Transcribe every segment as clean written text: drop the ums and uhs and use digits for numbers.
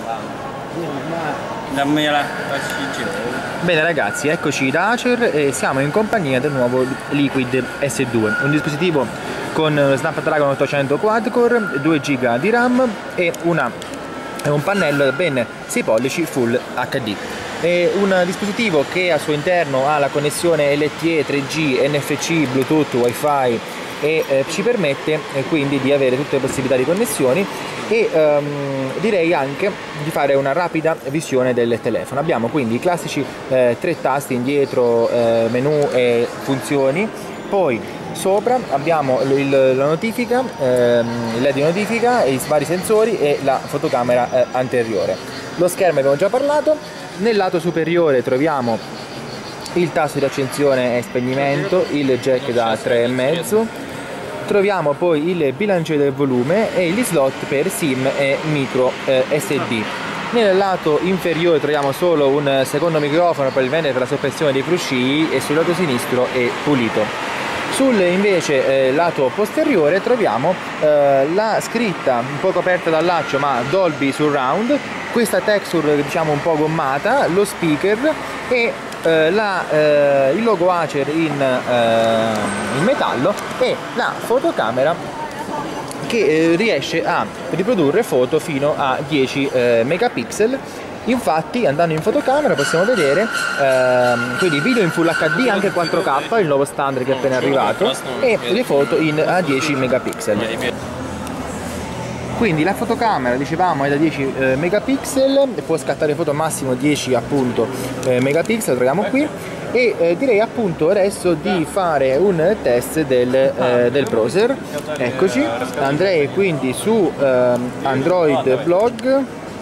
Bene ragazzi, eccoci da Acer e siamo in compagnia del nuovo Liquid S2, un dispositivo con Snapdragon 800 quad-core, 2 GB di RAM e un pannello ben 6 pollici Full HD. È un dispositivo che al suo interno ha la connessione LTE, 3G, NFC, Bluetooth, Wi-Fi e ci permette quindi di avere tutte le possibilità di connessioni e direi anche di fare una rapida visione del telefono. Abbiamo quindi i classici 3 tasti indietro, menu e funzioni, poi sopra abbiamo la notifica, il LED di notifica, i vari sensori e la fotocamera anteriore. Lo schermo abbiamo già parlato. Nel lato superiore troviamo il tasto di accensione e spegnimento, il jack da 3,5, troviamo poi il bilanciere del volume e gli slot per SIM e micro SD. Nel lato inferiore troviamo solo un secondo microfono probabilmente per la soppressione dei frusci e sul lato sinistro è pulito. Sul invece lato posteriore troviamo la scritta un po' coperta dal laccio ma Dolby Surround, questa texture diciamo un po' gommata, lo speaker e il logo Acer in metallo e la fotocamera che riesce a riprodurre foto fino a 10 megapixel. Infatti andando in fotocamera possiamo vedere quindi video in Full HD anche 4K, il nuovo standard che è appena arrivato, e le foto a 10 megapixel. Quindi la fotocamera dicevamo è da 10 megapixel, può scattare foto massimo 10 appunto megapixel, lo troviamo qui, e direi appunto adesso di fare un test del browser. Eccoci, andrei quindi su Android Blog.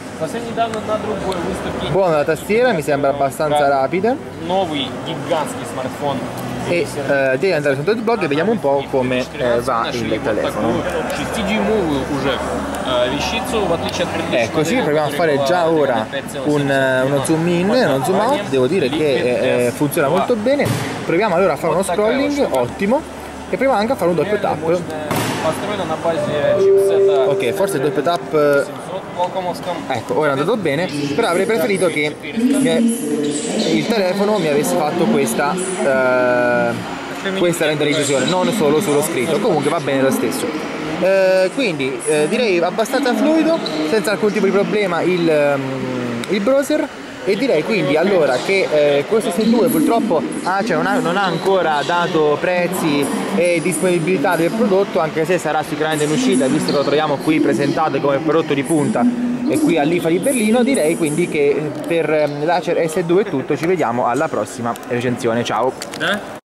Buona la tastiera, mi sembra abbastanza rapida. E devi andare su Android Blog e vediamo un po' come va il telefono. Eccoci, proviamo a fare già ora uno zoom in e uno zoom out. Devo dire che funziona molto bene. Proviamo allora a fare uno scrolling, ottimo, e proviamo anche a fare un doppio tap. Ok, forse il doppio tap, ecco, ora è andato bene, però avrei preferito che il telefono mi avesse fatto questa renderizzazione, non solo sullo scritto. Comunque va bene lo stesso. Quindi direi abbastanza fluido, senza alcun tipo di problema il browser. E direi quindi allora che questo S2 purtroppo Acer non ha ancora dato prezzi e disponibilità del prodotto, anche se sarà sicuramente in uscita, visto che lo troviamo qui presentato come prodotto di punta e qui all'IFA di Berlino. Direi quindi che per l'Acer S2 è tutto, ci vediamo alla prossima recensione, ciao!